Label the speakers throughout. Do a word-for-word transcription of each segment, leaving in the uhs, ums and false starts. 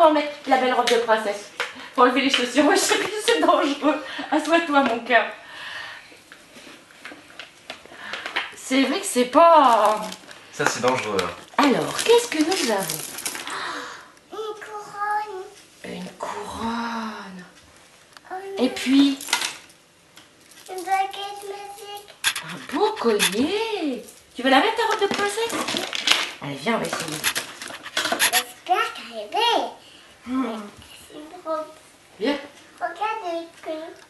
Speaker 1: va mettre la belle robe de princesse. Faut enlever les chaussures. Moi, je sais que c'est dangereux. Assois-toi, mon cœur. C'est vrai que c'est pas...
Speaker 2: Ça, c'est dangereux.
Speaker 1: Alors, qu'est-ce que nous avons?
Speaker 3: Une couronne.
Speaker 1: Une couronne.
Speaker 3: Oh,
Speaker 1: Et puis,
Speaker 3: une baguette magique.
Speaker 1: un beau collier. Tu veux la mettre, ta robe de princesse? Allez, viens, on va essayer.
Speaker 3: J'espère qu'elle est belle.
Speaker 1: Hmm.
Speaker 3: C'est une robe.
Speaker 1: Viens.
Speaker 3: Regarde que...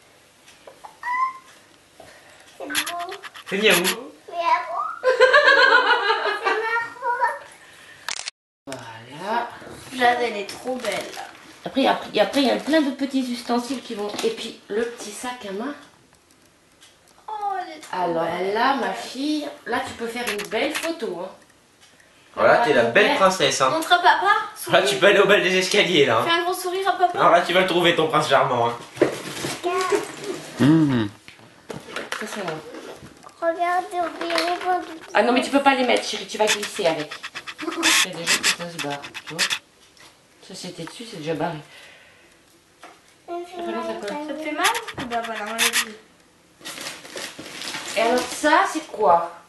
Speaker 3: C'est beau.
Speaker 2: C'est miaou.
Speaker 3: Mais avant, c'est ma robe.
Speaker 1: Voilà.
Speaker 4: Jade, elle est trop belle.
Speaker 1: Après, après, après, il y a plein de petits ustensiles qui vont... Et puis, le petit sac à main.
Speaker 4: Oh, elle est trop
Speaker 1: Alors
Speaker 4: belle.
Speaker 1: là, ma fille, là, tu peux faire une belle photo. Hein.
Speaker 2: Voilà, t'es la
Speaker 1: Ton
Speaker 2: belle
Speaker 1: père.
Speaker 2: princesse. Hein.
Speaker 4: Montre à papa.
Speaker 2: Là,
Speaker 4: Souris.
Speaker 2: tu peux aller au bal des escaliers, là.
Speaker 4: Fais
Speaker 2: Hein.
Speaker 4: un gros sourire à papa.
Speaker 2: Alors là, tu vas le trouver, ton prince charmant. Hein.
Speaker 3: Regarde.
Speaker 1: Ça, c'est bon.
Speaker 3: Regardez au bureau.
Speaker 1: Ah non, mais tu peux pas les mettre, chérie, tu vas glisser avec. C'est déjà que ça se barre, tu vois. Ça, c'était dessus, c'est déjà barré. Voilà, ça colle.
Speaker 4: Ça te fait mal? Bah voilà, on l'a dit.
Speaker 1: Et alors, ça, c'est quoi?